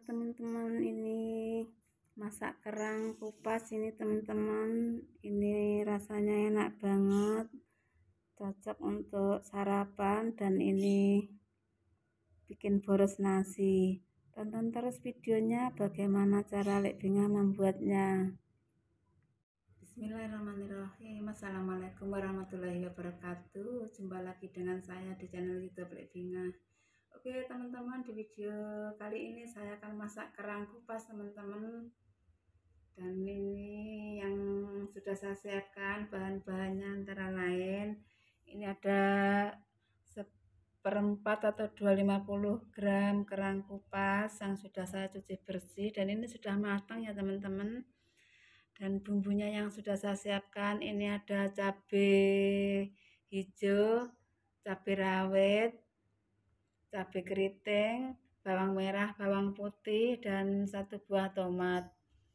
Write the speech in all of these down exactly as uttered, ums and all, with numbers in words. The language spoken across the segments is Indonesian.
teman-teman, ini masak kerang kupas ini teman-teman. Ini rasanya enak banget, cocok untuk sarapan, dan ini bikin boros nasi. Tonton terus videonya bagaimana cara Lek Binga membuatnya. Bismillahirrahmanirrahim. Assalamualaikum warahmatullahi wabarakatuh. Jumpa lagi dengan saya di channel YouTube Lek Binga. Oke teman-teman, di video kali ini saya akan masak kerang kupas teman-teman. Dan ini yang sudah saya siapkan bahan-bahannya antara lain ini ada seperempat atau dua ratus lima puluh gram kerang kupas yang sudah saya cuci bersih, dan ini sudah matang ya teman-teman. Dan bumbunya yang sudah saya siapkan ini ada cabai hijau, cabai rawit, cabai keriting, bawang merah, bawang putih, dan satu buah tomat.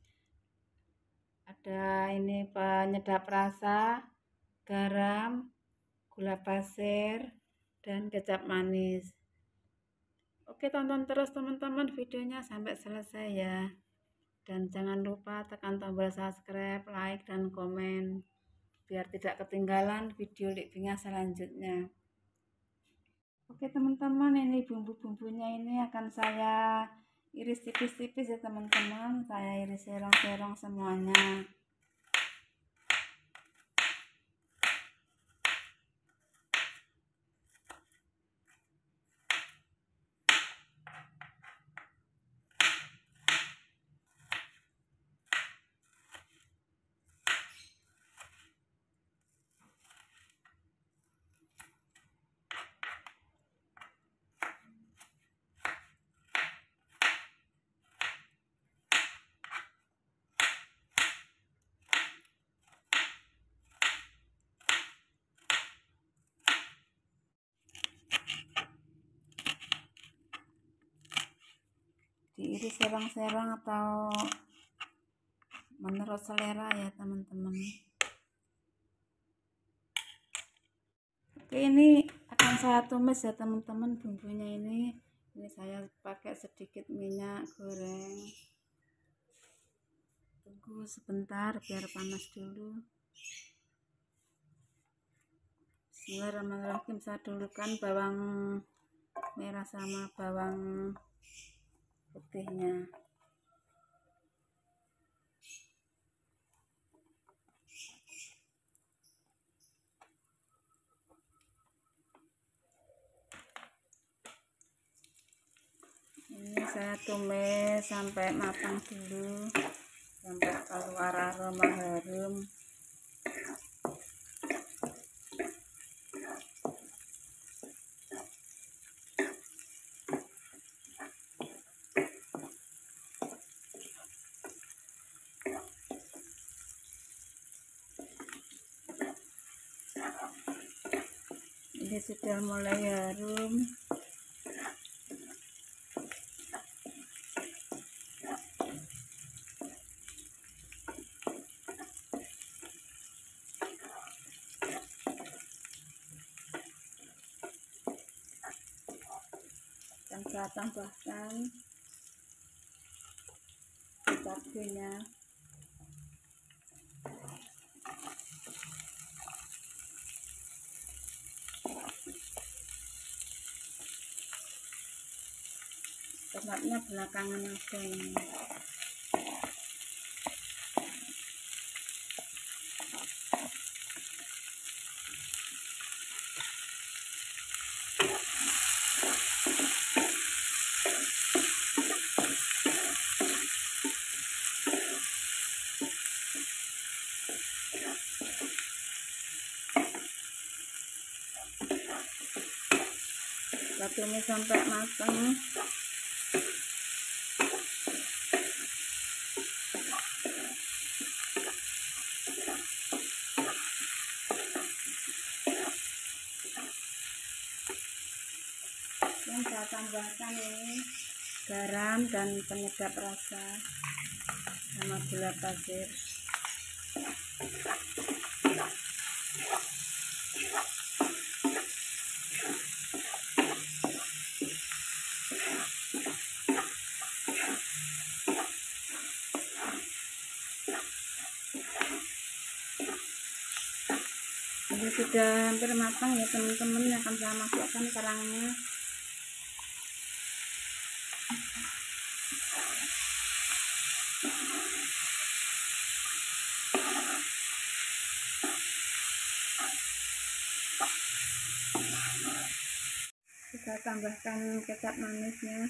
Ada ini penyedap rasa, garam, gula pasir, dan kecap manis. Oke, tonton terus teman-teman videonya sampai selesai ya. Dan jangan lupa tekan tombol subscribe, like, dan komen biar tidak ketinggalan video Lek Binga selanjutnya. Oke teman-teman, ini bumbu-bumbunya ini akan saya iris tipis-tipis ya teman-teman. Saya iris serong-serong semuanya. Diiris serong-serong atau menurut selera ya teman-teman. Oke, ini akan saya tumis ya teman-teman bumbunya ini. Ini saya pakai sedikit minyak goreng. Tunggu sebentar biar panas dulu. Bismillahirrahmanirrahim. Saya dulukan bawang merah sama bawang putihnya. Ini saya tumis sampai matang dulu, sampai keluar aroma harum. Ini sudah mulai harum. Dan saya tambahkan cabenya. Tomatnya belakangan aja ini. Kita tumis sampai matang. Dan saya tambahkan ini garam dan penyedap rasa sama gula pasir. sudah hampir matang ya teman-teman, akan saya masukkan kerangnya. Kita tambahkan kecap manisnya.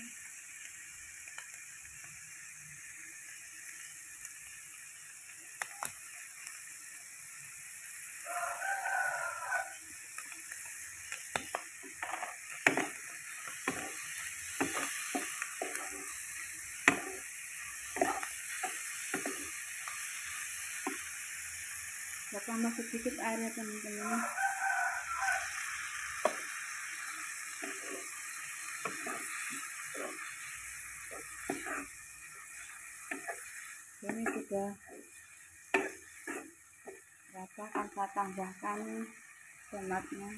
Kita tambah sedikit air ya teman-teman. Ini sudah rata, akan saya tambahkan tomatnya.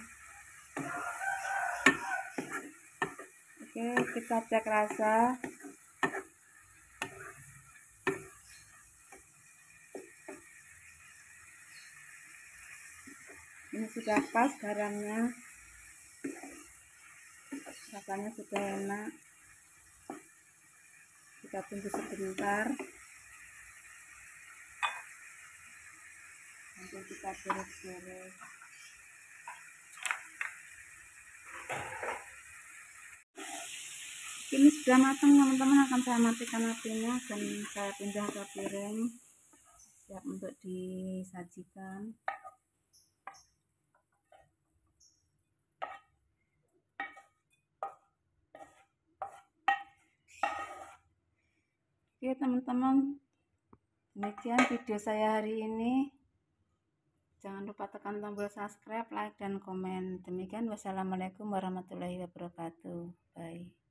Oke, kita cek rasa. Ini sudah pas garamnya, rasanya sudah enak. Kita tunggu sebentar, nanti kita beres-beres. Ini sudah matang teman-teman, akan saya matikan apinya dan saya pindah ke piring, siap untuk disajikan. Oke teman-teman, demikian video saya hari ini. Jangan lupa tekan tombol subscribe, like, dan komen. Demikian, wassalamualaikum warahmatullahi wabarakatuh. Bye.